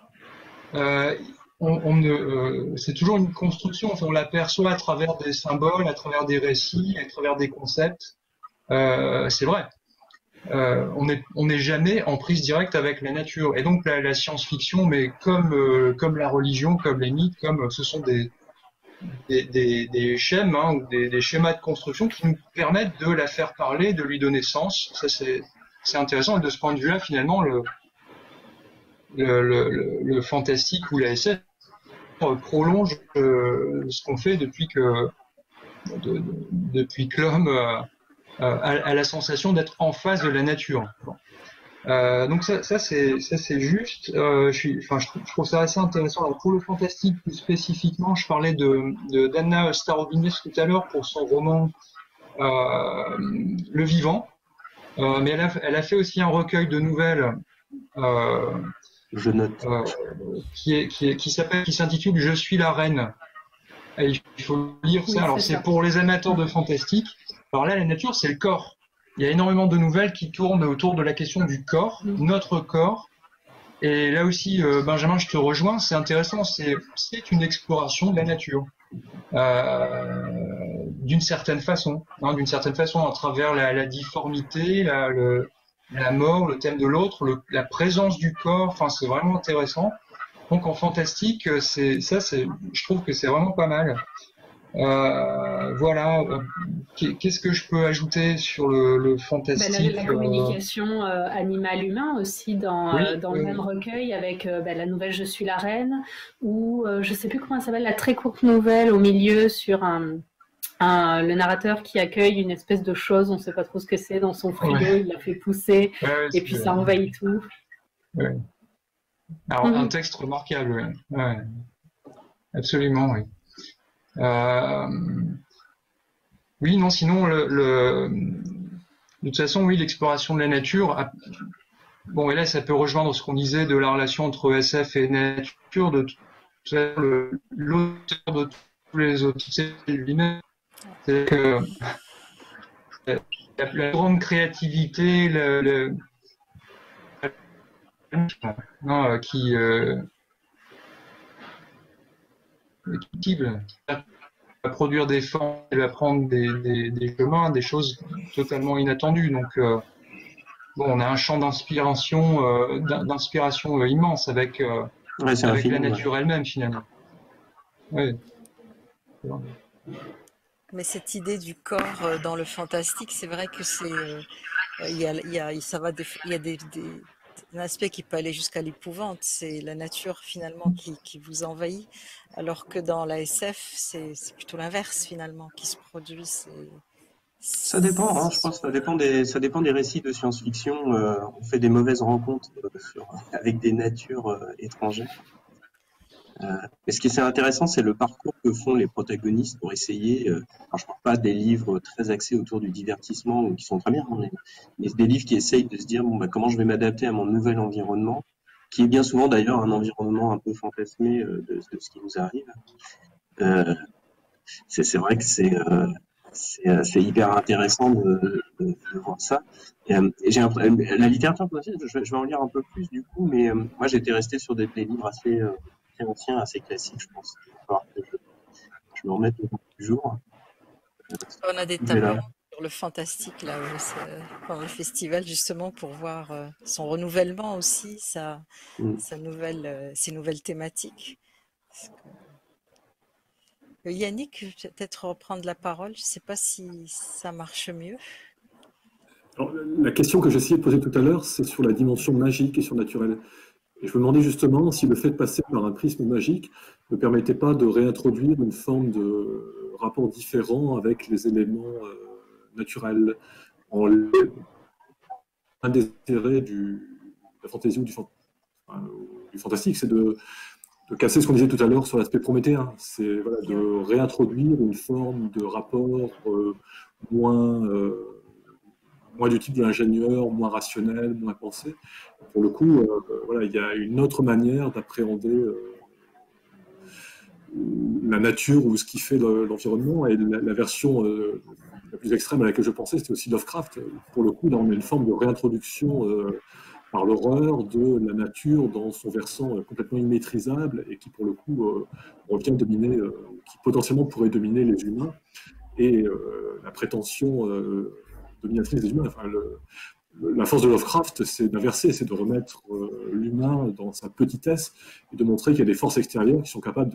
Speaker 2: C'est toujours une construction. Enfin, on l'aperçoit à travers des symboles, à travers des récits, à travers des concepts. C'est vrai. On n'est jamais en prise directe avec la nature. Et donc la science-fiction, mais comme la religion, comme les mythes, ce sont des schèmes ou des schémas de construction qui nous permettent de la faire parler, de lui donner sens. Ça c'est intéressant. Et de ce point de vue-là, finalement, le fantastique ou la SF prolonge ce qu'on fait depuis que l'homme a la sensation d'être en face de la nature. Donc ça c'est juste. Je trouve ça assez intéressant. Alors pour le fantastique plus spécifiquement, je parlais d'Anna Starobinis tout à l'heure pour son roman Le Vivant, mais elle a fait aussi un recueil de nouvelles.
Speaker 5: Je note.
Speaker 2: Qui s'intitule Je suis la reine. Et il faut lire ça. Alors c'est pour les amateurs de fantastique. Alors là, la nature, c'est le corps. Il y a énormément de nouvelles qui tournent autour de la question du corps, notre corps. Et là aussi, Benjamin, je te rejoins, c'est intéressant, c'est une exploration de la nature. D'une certaine façon, à travers la difformité, la mort, le thème de l'autre, la présence du corps, enfin, c'est vraiment intéressant. Donc en fantastique, je trouve que c'est vraiment pas mal. Voilà. Qu'est-ce que je peux ajouter sur le fantastique?
Speaker 4: La communication animal-humain aussi dans le même recueil avec la nouvelle Je suis la reine ou je sais plus comment elle s'appelle, la très courte nouvelle au milieu sur le narrateur qui accueille une espèce de chose, on ne sait pas trop ce que c'est, dans son frigo, il l'a fait pousser et puis ça envahit tout.
Speaker 2: Ouais. Alors un texte remarquable, ouais. Absolument, oui. Oui, non, sinon, de toute façon, oui, l'exploration de la nature. Bon, et là, ça peut rejoindre ce qu'on disait de la relation entre SF et nature, de l'auteur de tous les autres, c'est lui-même. C'est que la grande créativité, qui va produire des formes, elle va prendre des chemins, des choses totalement inattendues. Donc, on a un champ d'inspiration immense avec la nature elle-même finalement. Ouais.
Speaker 1: Mais cette idée du corps dans le fantastique, c'est vrai que il y a un aspect qui peut aller jusqu'à l'épouvante. C'est la nature finalement qui vous envahit, alors que dans la SF, c'est plutôt l'inverse finalement qui se produit.
Speaker 5: Ça dépend, je pense. Ça dépend des récits de science-fiction. On fait des mauvaises rencontres avec des natures étrangères. Mais ce qui est intéressant, c'est le parcours que font les protagonistes pour essayer. Alors, je parle pas des livres très axés autour du divertissement ou qui sont très bien, mais des livres qui essayent de se dire bon, bah, comment je vais m'adapter à mon nouvel environnement, qui est bien souvent d'ailleurs un environnement un peu fantasmé de ce qui nous arrive. C'est vrai que c'est hyper intéressant de voir ça. Et la littérature française, je vais en lire un peu plus du coup, mais moi j'étais resté sur des livres assez anciens, assez classiques, je pense. Il va falloir que je me remette au bout du jour.
Speaker 1: On a des tableaux sur le fantastique là pendant le festival justement pour voir son renouvellement aussi, ses nouvelles thématiques. Yannick, peut-être reprendre la parole. Je ne sais pas si ça marche mieux.
Speaker 3: Alors, la question que j'essayais de poser tout à l'heure, c'est sur la dimension magique et surnaturelle. Et je me demandais justement si le fait de passer par un prisme magique ne permettait pas de réintroduire une forme de rapport différent avec les éléments naturels. Un des intérêts de la fantaisie ou du fantastique, c'est de casser ce qu'on disait tout à l'heure sur l'aspect prométhéen. C'est de réintroduire une forme de rapport moins du type de l'ingénieur, moins rationnel, moins pensé. Pour le coup, il y a une autre manière d'appréhender la nature ou ce qui fait l'environnement. Et la version la plus extrême à laquelle je pensais, c'était aussi Lovecraft. Pour le coup, là, on a une forme de réintroduction par l'horreur de la nature dans son versant complètement immaîtrisable et qui, pour le coup, revient dominer, qui potentiellement pourrait dominer les humains. Et la prétention dominatrice des humains, la force de Lovecraft, c'est d'inverser, c'est de remettre l'humain dans sa petitesse et de montrer qu'il y a des forces extérieures qui sont capables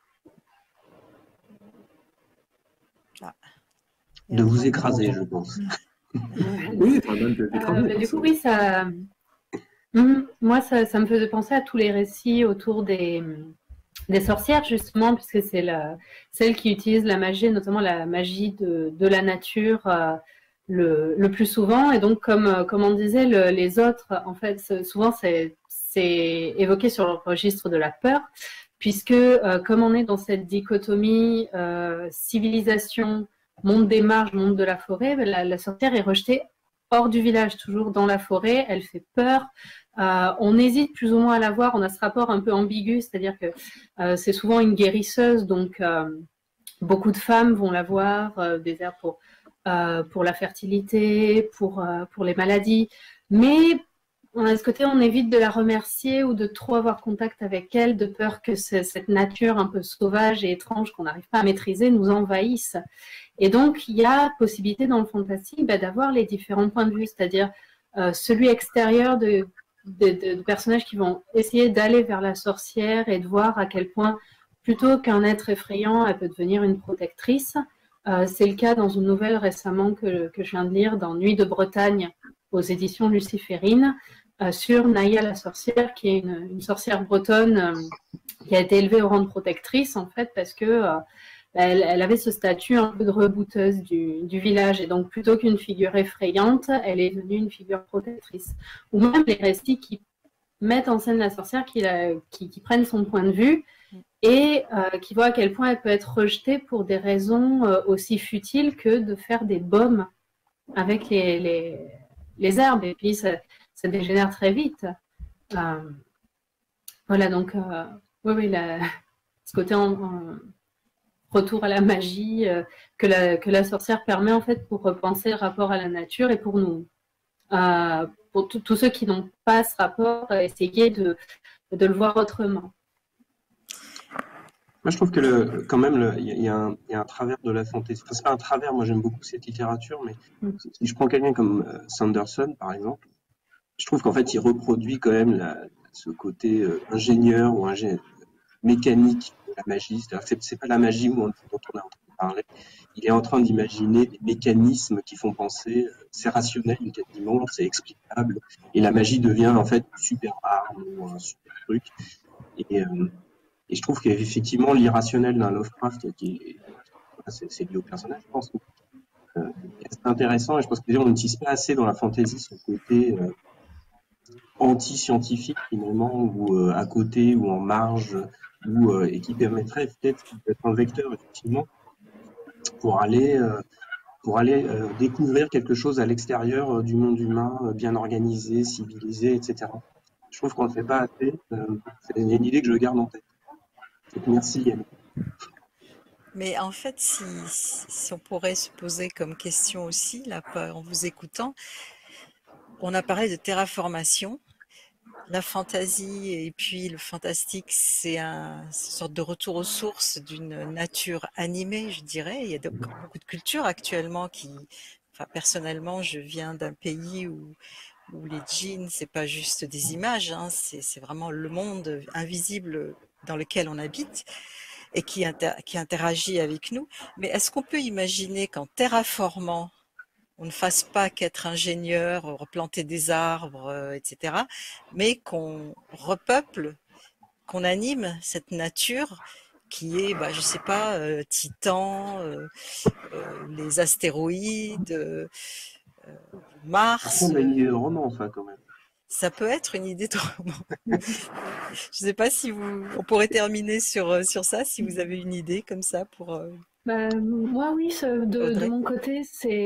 Speaker 5: de vous écraser, je pense.
Speaker 3: Oui, même d'écraser.
Speaker 4: Du coup, oui, ça... Moi, ça me faisait penser à tous les récits autour des sorcières, justement, puisque c'est celle qui utilise la magie, notamment la magie de la nature le plus souvent. Et donc, comme on disait, les autres, en fait, souvent, c'est évoqué sur le registre de la peur, puisque comme on est dans cette dichotomie civilisation, monde des marges, monde de la forêt, la sorcière est rejetée hors du village, toujours dans la forêt, elle fait peur. On hésite plus ou moins à la voir, on a ce rapport un peu ambigu, c'est-à-dire que c'est souvent une guérisseuse, donc beaucoup de femmes vont la voir, des herbes pour la fertilité, pour les maladies, mais on a ce côté, on évite de la remercier ou de trop avoir contact avec elle, de peur que cette nature un peu sauvage et étrange qu'on n'arrive pas à maîtriser nous envahisse. Et donc, il y a possibilité dans le fantastique d'avoir les différents points de vue, c'est-à-dire celui extérieur de personnages qui vont essayer d'aller vers la sorcière et de voir à quel point, plutôt qu'un être effrayant, elle peut devenir une protectrice. C'est le cas dans une nouvelle récemment que je viens de lire, dans Nuit de Bretagne, aux éditions Luciférine, sur Naya la sorcière, qui est une sorcière bretonne qui a été élevée au rang de protectrice, en fait, parce que elle avait ce statut un peu de rebouteuse du village. Et donc, plutôt qu'une figure effrayante, elle est devenue une figure protectrice. Ou même les récits qui mettent en scène la sorcière, qui prennent son point de vue et qui voient à quel point elle peut être rejetée pour des raisons aussi futiles que de faire des baumes avec les herbes. Et puis, ça dégénère très vite. Voilà, donc, oui, ce côté retour à la magie que la sorcière permet en fait pour repenser le rapport à la nature et pour nous, pour tous ceux qui n'ont pas ce rapport, essayer de le voir autrement.
Speaker 5: Moi, je trouve que quand même, il y a un travers de la fantaisie. Enfin, c'est pas un travers. Moi, j'aime beaucoup cette littérature, mais si je prends quelqu'un comme Sanderson, par exemple, je trouve qu'en fait, il reproduit quand même ce côté ingénieur ou mécanique de la magie. C'est-à-dire que c'est pas la magie dont on est en train de parler. Il est en train d'imaginer des mécanismes qui font penser, c'est rationnel quasiment, c'est explicable, et la magie devient en fait une super arme ou un super truc. Et je trouve qu'effectivement, l'irrationnel d'un Lovecraft, c'est lié au personnage, je pense. C'est intéressant, et je pense que on n'utilise pas assez dans la fantasy ce côté anti-scientifique finalement, ou à côté, ou en marge, ou et qui permettrait peut-être d'être un vecteur effectivement pour aller découvrir quelque chose à l'extérieur du monde humain, bien organisé, civilisé, etc. Je trouve qu'on ne le fait pas assez. C'est une idée que je garde en tête. Donc, merci Yannick.
Speaker 1: Mais en fait, si on pourrait se poser comme question aussi, là, en vous écoutant, on a parlé de terraformation. La fantaisie et puis le fantastique, c'est une sorte de retour aux sources d'une nature animée, je dirais. Il y a beaucoup de cultures actuellement enfin, personnellement, je viens d'un pays où les djinns, c'est pas juste des images, hein, c'est vraiment le monde invisible dans lequel on habite et qui interagit avec nous. Mais est-ce qu'on peut imaginer qu'en terraformant, on ne fasse pas qu'être ingénieur, replanter des arbres, etc., mais qu'on repeuple, qu'on anime cette nature qui est, bah, je sais pas, Titan, les astéroïdes, Mars.
Speaker 5: On a une idée de roman, ça, quand même.
Speaker 1: Ça peut être une idée de roman. Je sais pas si on pourrait terminer sur ça, si vous avez une idée comme ça pour.
Speaker 4: Moi, oui, de mon côté,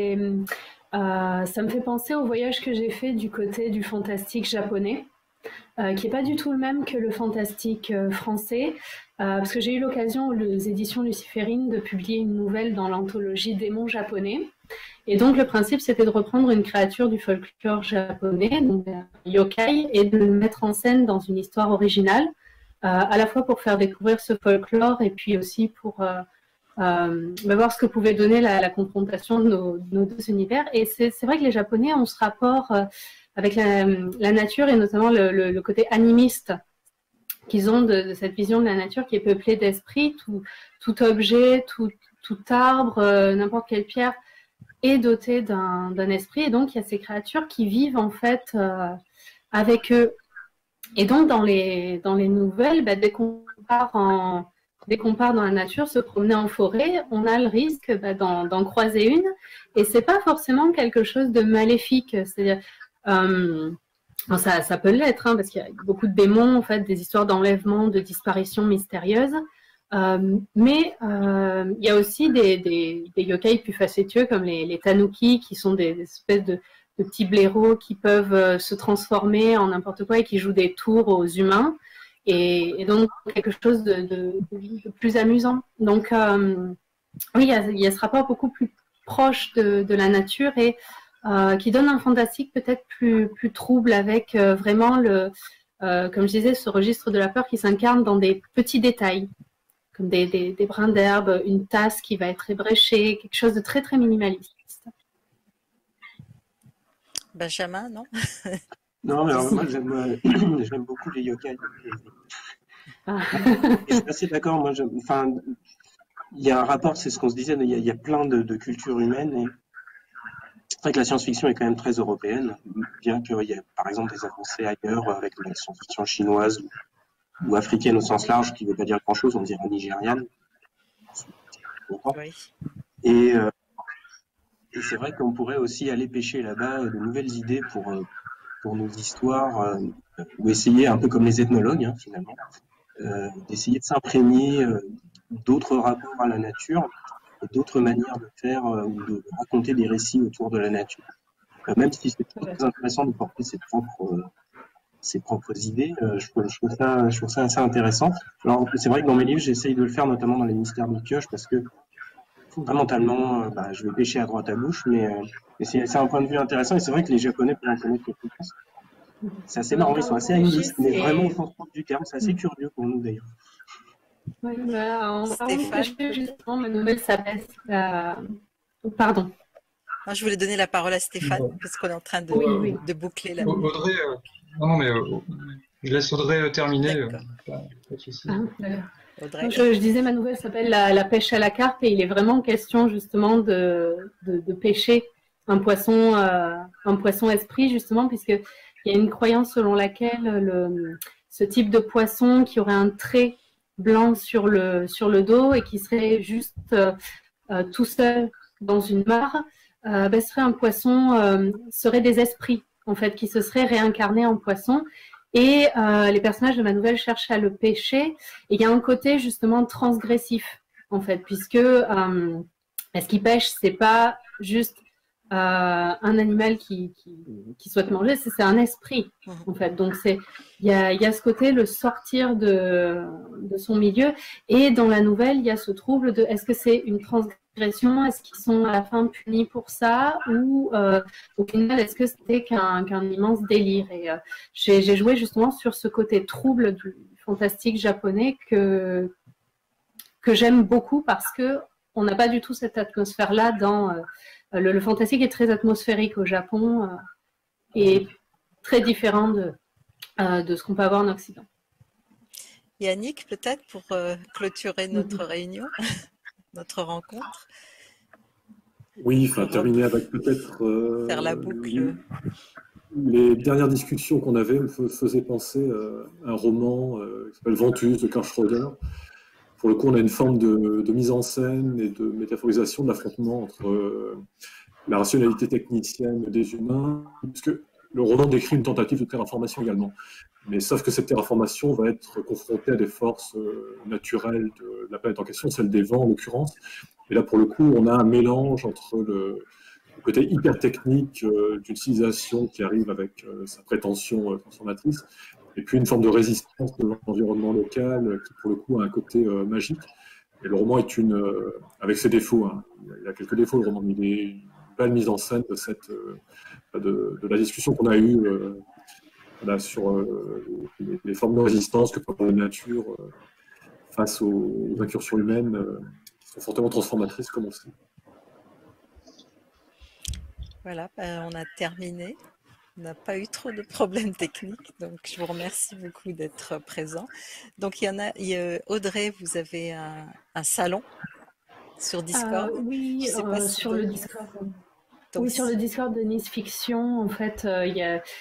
Speaker 4: ça me fait penser au voyage que j'ai fait du côté du fantastique japonais, qui est pas du tout le même que le fantastique français, parce que j'ai eu l'occasion aux éditions Luciférine de publier une nouvelle dans l'anthologie Démons japonais. Et donc le principe, c'était de reprendre une créature du folklore japonais, donc un yokai, et de le mettre en scène dans une histoire originale, à la fois pour faire découvrir ce folklore et puis aussi pour voir ce que pouvait donner la confrontation de nos deux univers. Et c'est vrai que les Japonais ont ce rapport avec la nature et notamment le côté animiste qu'ils ont de cette vision de la nature qui est peuplée d'esprit. Tout objet, tout arbre, n'importe quelle pierre est doté d'un esprit. Et donc, il y a ces créatures qui vivent en fait avec eux. Et donc, dans les nouvelles, dès qu'on part dans la nature, se promener en forêt, on a le risque d'en croiser une. Et c'est pas forcément quelque chose de maléfique. C'est-à-dire, ça peut l'être, hein, parce qu'il y a beaucoup de démons, en fait, des histoires d'enlèvement, de disparitions mystérieuses. Mais il y a aussi des yokai plus facétieux comme les tanuki, qui sont des espèces de petits blaireaux qui peuvent se transformer en n'importe quoi et qui jouent des tours aux humains. Et donc quelque chose de plus amusant. Donc oui, il y a ce rapport beaucoup plus proche de la nature et qui donne un fantastique peut-être plus trouble avec vraiment comme je disais, ce registre de la peur qui s'incarne dans des petits détails, comme des brins d'herbe, une tasse qui va être ébréchée, quelque chose de très très minimaliste.
Speaker 1: Benjamin, non?
Speaker 5: Non, mais alors, moi j'aime beaucoup les yokai. Je suis assez d'accord. Moi, il y a un rapport, c'est ce qu'on se disait, il y a plein de cultures humaines. Et c'est vrai que la science-fiction est quand même très européenne, bien qu'il y ait par exemple des avancées ailleurs avec la science-fiction chinoise ou africaine au sens large, qui ne veut pas dire grand-chose, on dirait nigériane.
Speaker 1: Oui.
Speaker 5: Et c'est vrai qu'on pourrait aussi aller pêcher là-bas de nouvelles idées pour nos histoires, ou essayer, un peu comme les ethnologues, hein, finalement, d'essayer de s'imprégner d'autres rapports à la nature et d'autres manières de faire ou de raconter des récits autour de la nature. Même si c'est très intéressant de porter ses propres idées, je trouve ça assez intéressant. Alors c'est vrai que dans mes livres, j'essaye de le faire, notamment dans les mystères de pioche, parce que fondamentalement, je vais pêcher à droite à gauche, mais c'est un point de vue intéressant, et c'est vrai que les Japonais peuvent en connaître quelque chose. C'est assez marrant, ils sont assez animistes, mais vraiment au sens propre du terme, c'est assez curieux pour nous d'ailleurs.
Speaker 4: Oui, en parlant de pêcher, justement, ma nouvelle s'appelle... Pardon.
Speaker 1: Non, je voulais donner la parole à Stéphane, parce qu'on est en train de boucler la...
Speaker 2: Audrey, non, mais je laisse Audrey terminer.
Speaker 1: Audrey.
Speaker 4: Je disais, ma nouvelle s'appelle la pêche à la carpe, et il est vraiment question justement de pêcher un poisson esprit, justement, puisqu'il y a une croyance selon laquelle ce type de poisson qui aurait un trait blanc sur le dos et qui serait juste tout seul dans une mare, serait un poisson, serait des esprits en fait, qui se serait réincarné en poisson. Et les personnages de ma nouvelle cherchent à le pêcher. Et il y a un côté justement transgressif, en fait, puisque ce qu'ils pêchent, c'est pas juste un animal qui souhaite manger, c'est un esprit, en fait. Donc il y a ce côté, le sortir de son milieu. Et dans la nouvelle, il y a ce trouble de est-ce que c'est une transgression, est-ce qu'ils sont à la fin punis pour ça, ou au final, est-ce que c'était qu'un immense délire. Et j'ai joué justement sur ce côté trouble du fantastique japonais que j'aime beaucoup, parce que on n'a pas du tout cette atmosphère-là dans le fantastique est très atmosphérique au Japon et très différent de ce qu'on peut avoir en Occident.
Speaker 1: Yannick, peut-être pour clôturer notre réunion, notre rencontre.
Speaker 3: Oui, enfin terminer avec peut-être
Speaker 1: faire la boucle.
Speaker 3: Les dernières discussions qu'on avait me faisaient penser à un roman qui s'appelle Ventus de Karl Schroeder. Pour le coup, on a une forme de mise en scène et de métaphorisation de l'affrontement entre la rationalité technicienne des humains, puisque le roman décrit une tentative de terraformation également. Mais sauf que cette terraformation va être confrontée à des forces naturelles de la planète en question, celle des vents en l'occurrence. Et là, pour le coup, on a un mélange entre le côté hyper technique d'une civilisation qui arrive avec sa prétention transformatrice, et puis une forme de résistance de l'environnement local qui, pour le coup, a un côté magique. Et le roman est avec ses défauts, hein. Il y a quelques défauts, le roman, mais il est une belle mise en scène de la discussion qu'on a eue sur les formes de résistance que peut avoir la nature face aux incursions humaines qui sont fortement transformatrices, comme on sait.
Speaker 1: Voilà, on a terminé. On n'a pas eu trop de problèmes techniques, donc je vous remercie beaucoup d'être présent. Donc Audrey, vous avez un salon sur Discord.
Speaker 4: Oui, sur le Discord. Oui, sur le Discord de Nice Fiction, en fait, il y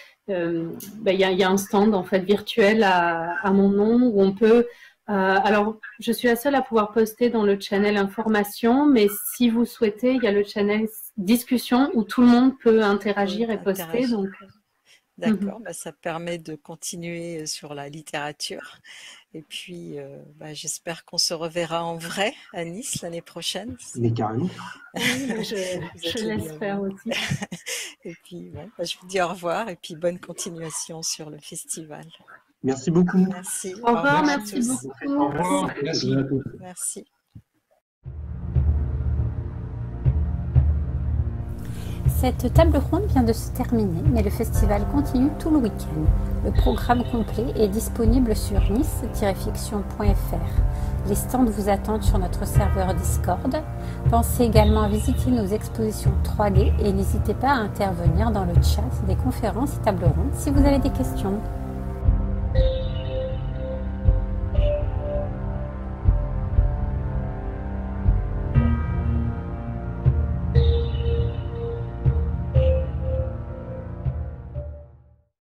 Speaker 4: a un stand en fait virtuel à mon nom où on peut. Alors, je suis la seule à pouvoir poster dans le channel information, mais si vous souhaitez, il y a le channel discussion où tout le monde peut interagir et poster. Donc,
Speaker 1: d'accord, ça permet de continuer sur la littérature. Et puis, j'espère qu'on se reverra en vrai à Nice l'année prochaine.
Speaker 5: Mais carrément.
Speaker 4: Oui, je l'espère aussi.
Speaker 1: Et puis, je vous dis au revoir et puis bonne continuation sur le festival.
Speaker 5: Merci beaucoup.
Speaker 1: Merci.
Speaker 4: Au revoir, merci beaucoup.
Speaker 2: Au revoir, merci.
Speaker 1: Merci.
Speaker 6: Cette table ronde vient de se terminer, mais le festival continue tout le week-end. Le programme complet est disponible sur nice-fiction.fr. Les stands vous attendent sur notre serveur Discord. Pensez également à visiter nos expositions 3D et n'hésitez pas à intervenir dans le chat des conférences et tables rondes si vous avez des questions.